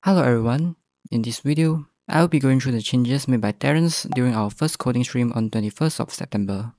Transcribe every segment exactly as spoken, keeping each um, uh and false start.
Hello everyone, in this video, I will be going through the changes made by Terence during our first coding stream on twenty-first of September.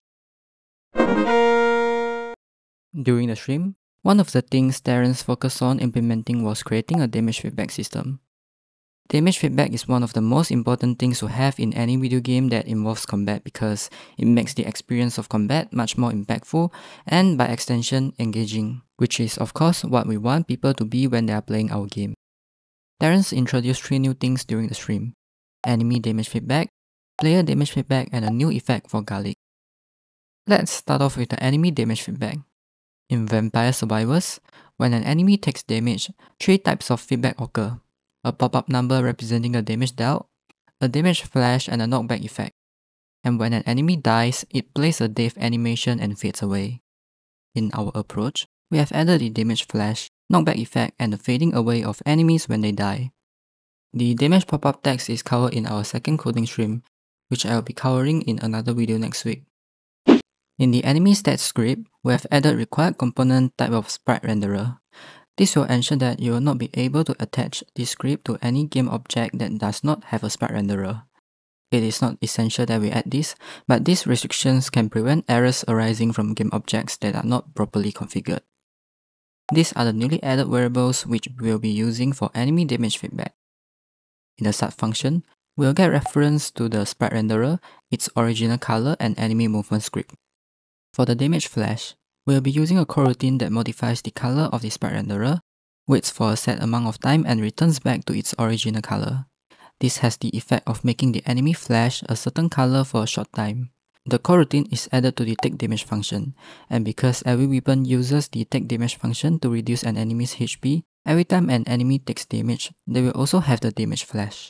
During the stream, one of the things Terence focused on implementing was creating a damage feedback system. Damage feedback is one of the most important things to have in any video game that involves combat because it makes the experience of combat much more impactful and by extension engaging, which is of course what we want people to be when they are playing our game. Terence introduced three new things during the stream: enemy damage feedback, player damage feedback, and a new effect for Garlic. Let's start off with the enemy damage feedback. In Vampire Survivors, when an enemy takes damage, three types of feedback occur: a pop-up number representing the damage dealt, a damage flash, and a knockback effect. And when an enemy dies, it plays a death animation and fades away. In our approach, we have added the damage flash, knockback effect, and the fading away of enemies when they die. The damage pop-up text is covered in our second coding stream, which I will be covering in another video next week. In the enemy stats script, we have added required component type of sprite renderer. This will ensure that you will not be able to attach this script to any game object that does not have a sprite renderer. It is not essential that we add this, but these restrictions can prevent errors arising from game objects that are not properly configured. These are the newly added variables which we will be using for enemy damage feedback. In the start function, we will get reference to the sprite renderer, its original color, and enemy movement script. For the damage flash, we will be using a coroutine that modifies the color of the sprite renderer, waits for a set amount of time, and returns back to its original color. This has the effect of making the enemy flash a certain color for a short time. The coroutine is added to the take damage function, and because every weapon uses the take damage function to reduce an enemy's H P, every time an enemy takes damage, they will also have the damage flash.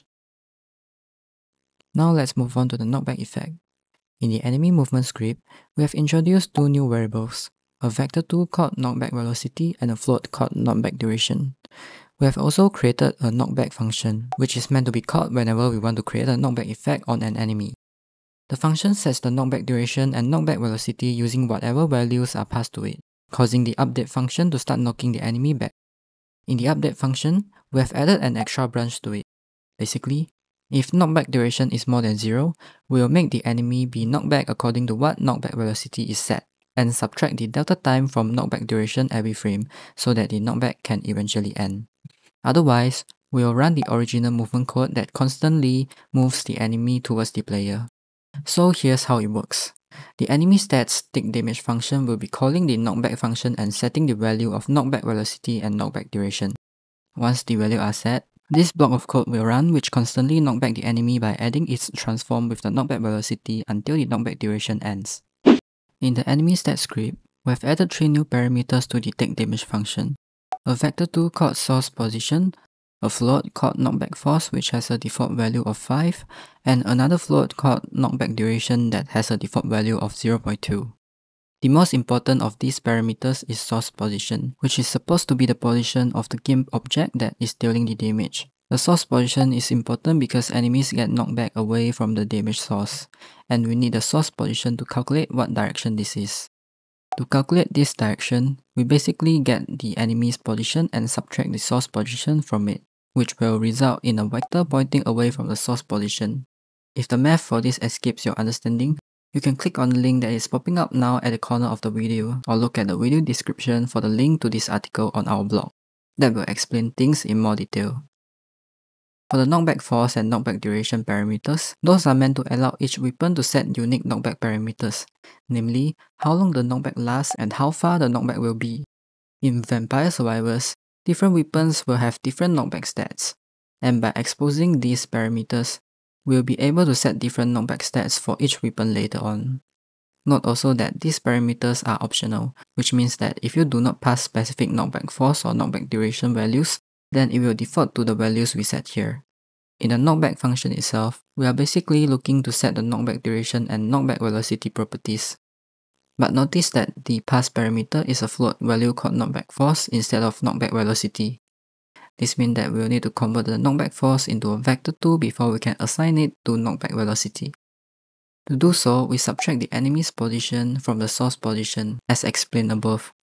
Now let's move on to the knockback effect. In the enemy movement script, we have introduced two new variables: a vector two called knockback velocity and a float called knockback duration. We have also created a knockback function, which is meant to be called whenever we want to create a knockback effect on an enemy. The function sets the knockback duration and knockback velocity using whatever values are passed to it, causing the update function to start knocking the enemy back. In the update function, we have added an extra branch to it. Basically, if knockback duration is more than zero, we will make the enemy be knocked back according to what knockback velocity is set, and subtract the delta time from knockback duration every frame so that the knockback can eventually end. Otherwise, we will run the original movement code that constantly moves the enemy towards the player. So here's how it works. The enemy stats take damage function will be calling the knockback function and setting the value of knockback velocity and knockback duration. Once the values are set, this block of code will run, which constantly knock back the enemy by adding its transform with the knockback velocity until the knockback duration ends. In the enemy stat script, we have added three new parameters to the take damage function: a vector two called source position, a float called knockback force which has a default value of five, and another float called knockback duration that has a default value of zero point two. The most important of these parameters is source position, which is supposed to be the position of the game object that is dealing the damage. The source position is important because enemies get knocked back away from the damage source, and we need the source position to calculate what direction this is. To calculate this direction, we basically get the enemy's position and subtract the source position from it, which will result in a vector pointing away from the source position. If the math for this escapes your understanding, you can click on the link that is popping up now at the corner of the video, or look at the video description for the link to this article on our blog that will explain things in more detail. For the knockback force and knockback duration parameters, those are meant to allow each weapon to set unique knockback parameters, namely how long the knockback lasts and how far the knockback will be. In Vampire Survivors, different weapons will have different knockback stats, and by exposing these parameters, we will be able to set different knockback stats for each weapon later on. Note also that these parameters are optional, which means that if you do not pass specific knockback force or knockback duration values, then it will default to the values we set here. In the knockback function itself, we are basically looking to set the knockback duration and knockback velocity properties. But notice that the pass parameter is a float value called knockback force instead of knockback velocity. This means that we will need to convert the knockback force into a vector two before we can assign it to knockback velocity. To do so, we subtract the enemy's position from the source position as explained above.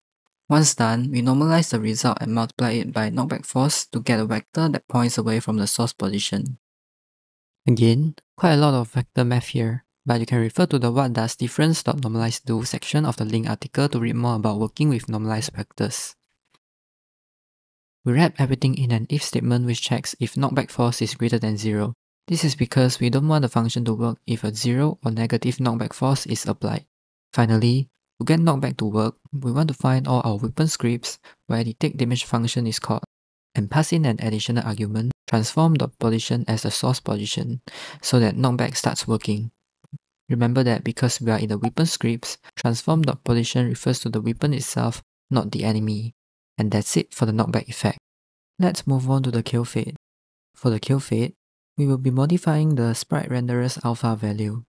Once done, we normalize the result and multiply it by knockback force to get a vector that points away from the source position. Again, quite a lot of vector math here, but you can refer to the what does difference.normalize do section of the link article to read more about working with normalized vectors. We wrap everything in an if statement which checks if knockback force is greater than zero. This is because we don't want the function to work if a zero or negative knockback force is applied. Finally, to get knockback to work, we want to find all our weapon scripts where the take damage function is called and pass in an additional argument, transform the position as the source position so that knockback starts working. Remember that because we are in the weapon scripts, transform.position refers to the weapon itself, not the enemy. And that's it for the knockback effect. Let's move on to the kill fade. For the kill fade, we will be modifying the sprite renderer's alpha value.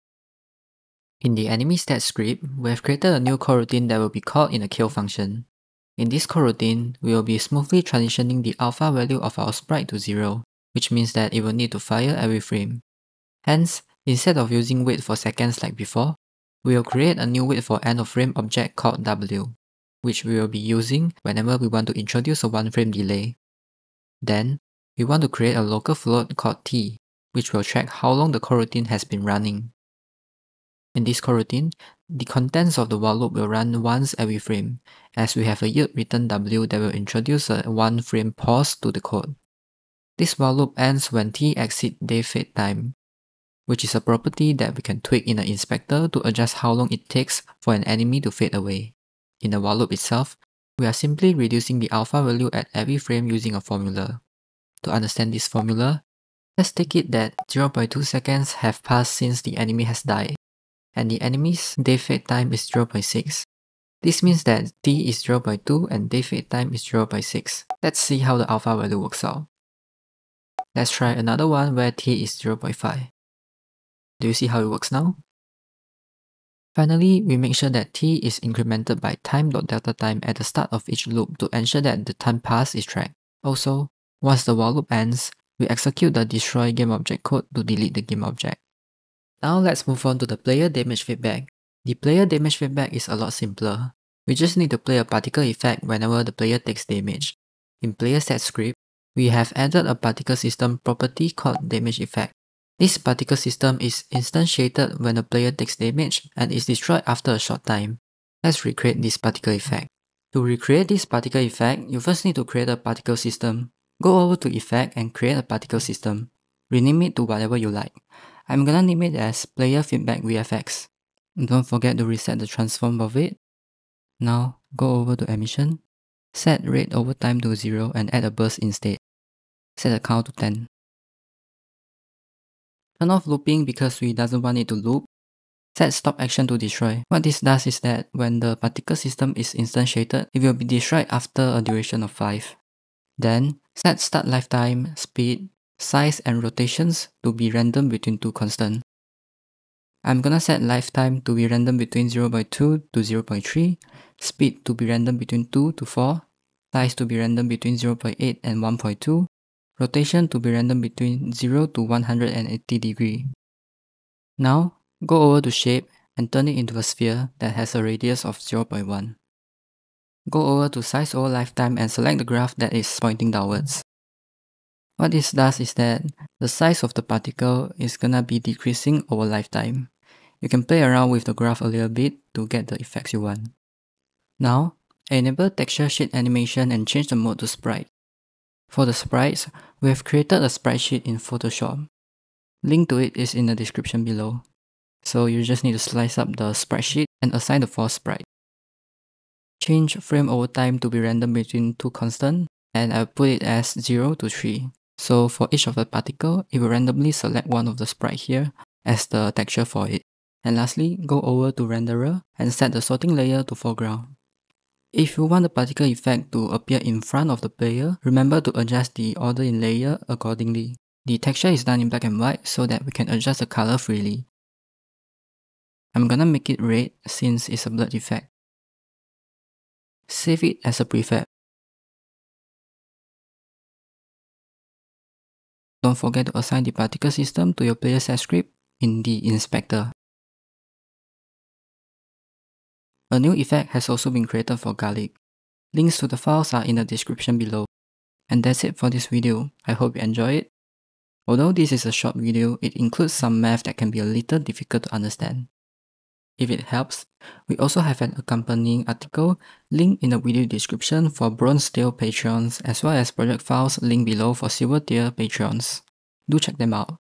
In the enemy stat script, we have created a new coroutine that will be called in the kill function. In this coroutine, we will be smoothly transitioning the alpha value of our sprite to zero, which means that it will need to fire every frame. Hence, instead of using wait for seconds like before, we will create a new wait for end of frame object called W, which we will be using whenever we want to introduce a one frame delay. Then, we want to create a local float called T, which will track how long the coroutine has been running. In this coroutine, the contents of the while loop will run once every frame, as we have a yield return W that will introduce a one frame pause to the code. This while loop ends when T exceeds day fade time, which is a property that we can tweak in the inspector to adjust how long it takes for an enemy to fade away. In the while loop itself, we are simply reducing the alpha value at every frame using a formula. To understand this formula, let's take it that zero point two seconds have passed since the enemy has died, and the enemy's day fade time is zero point six. This means that T is zero point two and day fade time is zero point six. Let's see how the alpha value works out. Let's try another one where T is zero point five. Do you see how it works now? Finally, we make sure that T is incremented by time.delta time at the start of each loop to ensure that the time pass is tracked. Also, once the while loop ends, we execute the destroy game object code to delete the game object. Now let's move on to the player damage feedback. The player damage feedback is a lot simpler. We just need to play a particle effect whenever the player takes damage. In player set script, we have added a particle system property called damage effect. This particle system is instantiated when the player takes damage and is destroyed after a short time. Let's recreate this particle effect. To recreate this particle effect, you first need to create a particle system. Go over to Effect and create a particle system. Rename it to whatever you like. I'm gonna name it as Player Feedback V F X. Don't forget to reset the transform of it. Now, go over to Emission. Set rate over time to zero and add a burst instead. Set the count to ten. Turn off looping because we doesn't want it to loop. Set stop action to destroy. What this does is that when the particle system is instantiated, it will be destroyed after a duration of five. Then, set start lifetime, speed, size and rotations to be random between two constants. I'm gonna set lifetime to be random between zero point two to zero point three, speed to be random between two to four, size to be random between zero point eight and one point two, rotation to be random between zero to one hundred eighty degree. Now, go over to shape and turn it into a sphere that has a radius of zero point one. Go over to size over lifetime and select the graph that is pointing downwards. What this does is that the size of the particle is gonna be decreasing over lifetime. You can play around with the graph a little bit to get the effects you want. Now, enable texture sheet animation and change the mode to sprite. For the sprites, we have created a sprite sheet in Photoshop. Link to it is in the description below. So you just need to slice up the sprite sheet and assign the fourth sprite. Change frame over time to be random between two constants, and I'll put it as zero to three. So for each of the particle, it will randomly select one of the sprite here as the texture for it. And lastly, go over to renderer and set the sorting layer to foreground. If you want the particle effect to appear in front of the player, remember to adjust the order in layer accordingly. The texture is done in black and white so that we can adjust the color freely. I'm gonna make it red since it's a blurred effect. Save it as a prefab. Don't forget to assign the particle system to your player set script in the inspector. A new effect has also been created for garlic. Links to the files are in the description below. And that's it for this video. I hope you enjoy it. Although this is a short video, it includes some math that can be a little difficult to understand. If it helps, we also have an accompanying article linked in the video description for Bronze tier patrons, as well as project files linked below for Silver tier patrons. Do check them out.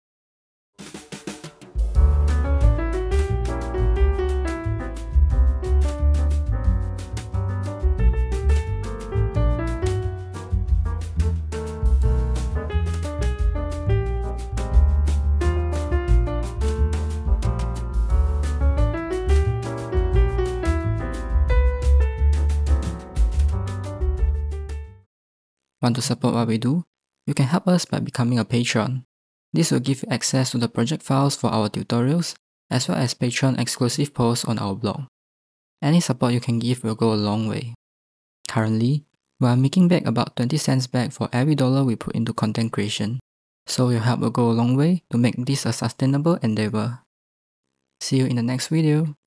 Want to support what we do? You can help us by becoming a patron. This will give you access to the project files for our tutorials, as well as patron exclusive posts on our blog. Any support you can give will go a long way. Currently, we are making back about twenty cents back for every dollar we put into content creation, so your help will go a long way to make this a sustainable endeavor. See you in the next video.